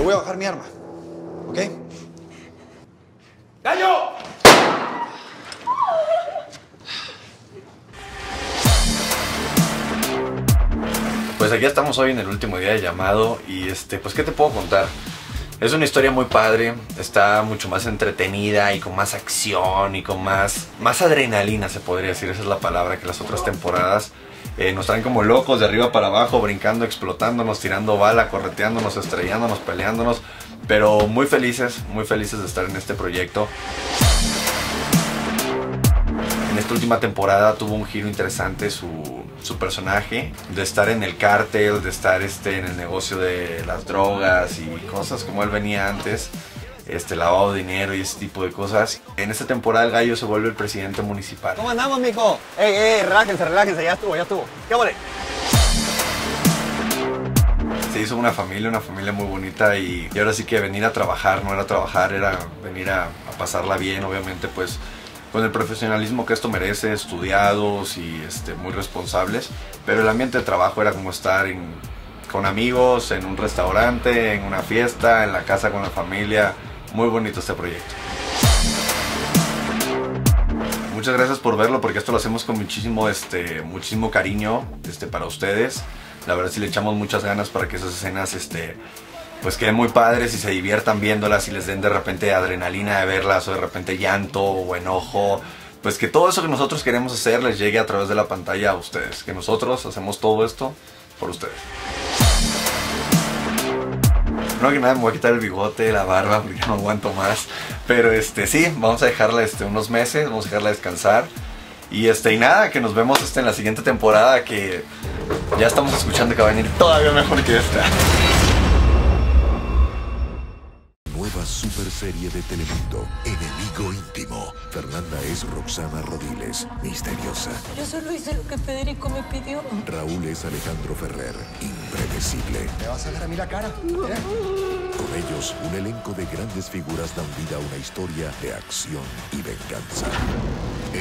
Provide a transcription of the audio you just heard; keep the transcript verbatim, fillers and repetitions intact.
voy a bajar mi arma. ¿Ok? ¡Gallo! Pues aquí estamos hoy en el último día de llamado y este, pues ¿qué te puedo contar? Es una historia muy padre, está mucho más entretenida y con más acción y con más, más adrenalina, se podría decir, esa es la palabra, que las otras temporadas. Eh, nos traen como locos de arriba para abajo, brincando, explotándonos, tirando bala, correteándonos, estrellándonos, peleándonos, pero muy felices, muy felices de estar en este proyecto. En esta última temporada tuvo un giro interesante su, su personaje, de estar en el cártel, de estar este, en el negocio de las drogas y cosas como él venía antes, este, lavado de dinero y ese tipo de cosas. En esta temporada el Gallo se vuelve el presidente municipal. ¿Cómo andamos, mijo? Ey, ey, relájense, relájense, ya estuvo, ya estuvo. ¿Qué vale? Se hizo una familia, una familia muy bonita y, y ahora sí que venir a trabajar, no era trabajar, era venir a, a pasarla bien, obviamente pues con el profesionalismo que esto merece, estudiados y este, muy responsables, pero el ambiente de trabajo era como estar en, con amigos, en un restaurante, en una fiesta, en la casa con la familia. Muy bonito este proyecto. Muchas gracias por verlo, porque esto lo hacemos con muchísimo, este, muchísimo cariño este, para ustedes. La verdad sí le echamos muchas ganas para que esas escenas este, pues queden muy padres y se diviertan viéndolas y les den de repente adrenalina de verlas, o de repente llanto o enojo. Pues que todo eso que nosotros queremos hacer les llegue a través de la pantalla a ustedes. Que nosotros hacemos todo esto por ustedes. No, que nada, me voy a quitar el bigote, la barba, porque no aguanto más. Pero este sí, vamos a dejarla este, unos meses, vamos a dejarla descansar. Y este y nada, que nos vemos este, en la siguiente temporada, que ya estamos escuchando que va a venir todavía mejor que esta. Nueva super serie de Telemundo, Enemigo Íntimo. Fernanda es Roxana Rodiles, misteriosa. Yo solo hice lo que Federico me pidió. Raúl es Alejandro Ferrer, impredecible. ¿Me vas a ver a mí la cara? ¿Eh? Con ellos, un elenco de grandes figuras dan vida a una historia de acción y venganza.